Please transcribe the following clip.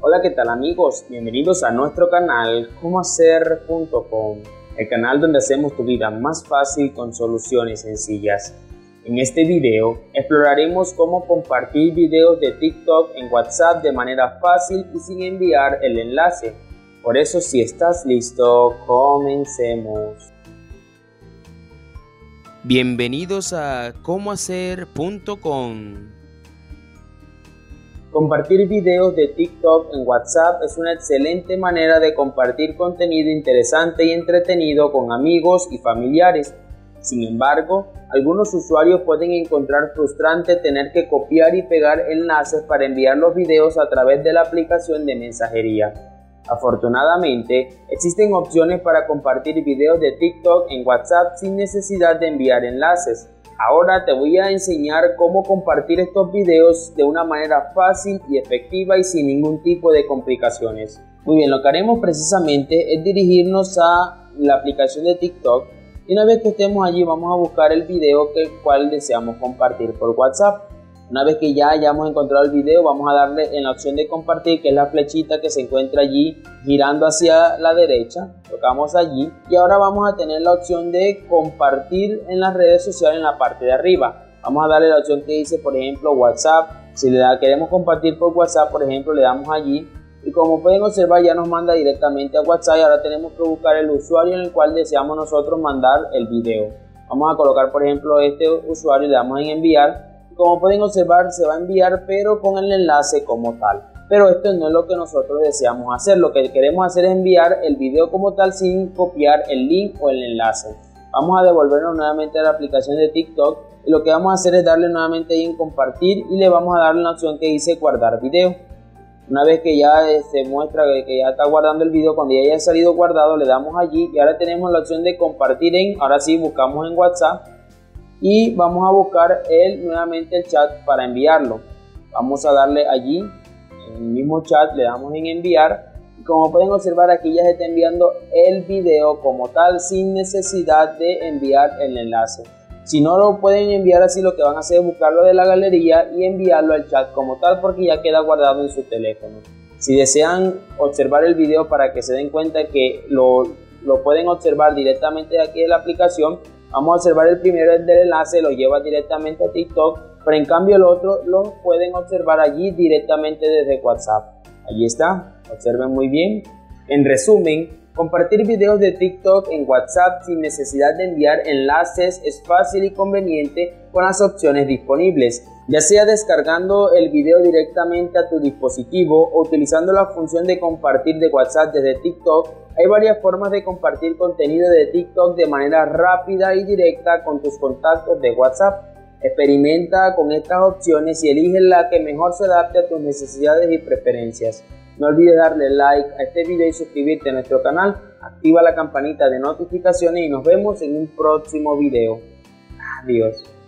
Hola, ¿qué tal amigos? Bienvenidos a nuestro canal comohacer.com, el canal donde hacemos tu vida más fácil con soluciones sencillas. En este video exploraremos cómo compartir videos de TikTok en WhatsApp de manera fácil y sin enviar el enlace. Por eso, si estás listo, comencemos. Bienvenidos a comohacer.com. Compartir videos de TikTok en WhatsApp es una excelente manera de compartir contenido interesante y entretenido con amigos y familiares. Sin embargo, algunos usuarios pueden encontrar frustrante tener que copiar y pegar enlaces para enviar los videos a través de la aplicación de mensajería. Afortunadamente, existen opciones para compartir videos de TikTok en WhatsApp sin necesidad de enviar enlaces. Ahora te voy a enseñar cómo compartir estos videos de una manera fácil y efectiva y sin ningún tipo de complicaciones. Muy bien, lo que haremos precisamente es dirigirnos a la aplicación de TikTok y una vez que estemos allí vamos a buscar el video cual deseamos compartir por WhatsApp. Una vez que ya hayamos encontrado el video, vamos a darle en la opción de compartir, que es la flechita que se encuentra allí girando hacia la derecha. Tocamos allí y ahora vamos a tener la opción de compartir en las redes sociales en la parte de arriba. Vamos a darle la opción que dice, por ejemplo, WhatsApp. Si queremos compartir por WhatsApp, por ejemplo, le damos allí. Y como pueden observar, ya nos manda directamente a WhatsApp y ahora tenemos que buscar el usuario en el cual deseamos nosotros mandar el video. Vamos a colocar, por ejemplo, este usuario y le damos en enviar. Como pueden observar, se va a enviar pero con el enlace como tal. Pero esto no es lo que nosotros deseamos hacer. Lo que queremos hacer es enviar el video como tal sin copiar el link o el enlace. Vamos a devolvernos nuevamente a la aplicación de TikTok y lo que vamos a hacer es darle nuevamente ahí en compartir y le vamos a dar la opción que dice guardar video. Una vez que ya se muestra que ya está guardando el video, cuando ya haya salido guardado le damos allí y ahora tenemos la opción de compartir ahora sí buscamos en WhatsApp. Y vamos a buscar nuevamente el chat para enviarlo. Vamos a darle allí, en el mismo chat, le damos en enviar. Y como pueden observar, aquí ya se está enviando el video como tal, sin necesidad de enviar el enlace. Si no lo pueden enviar así, lo que van a hacer es buscarlo de la galería y enviarlo al chat como tal, porque ya queda guardado en su teléfono. Si desean observar el video para que se den cuenta que lo pueden observar directamente de aquí de la aplicación, vamos a observar el primero del enlace, lo lleva directamente a TikTok, pero en cambio el otro lo pueden observar allí directamente desde WhatsApp. Allí está, observen muy bien. En resumen, compartir videos de TikTok en WhatsApp sin necesidad de enviar enlaces es fácil y conveniente con las opciones disponibles, ya sea descargando el video directamente a tu dispositivo o utilizando la función de compartir de WhatsApp desde TikTok. Hay varias formas de compartir contenido de TikTok de manera rápida y directa con tus contactos de WhatsApp. Experimenta con estas opciones y elige la que mejor se adapte a tus necesidades y preferencias. No olvides darle like a este video y suscribirte a nuestro canal. Activa la campanita de notificaciones y nos vemos en un próximo video. Adiós.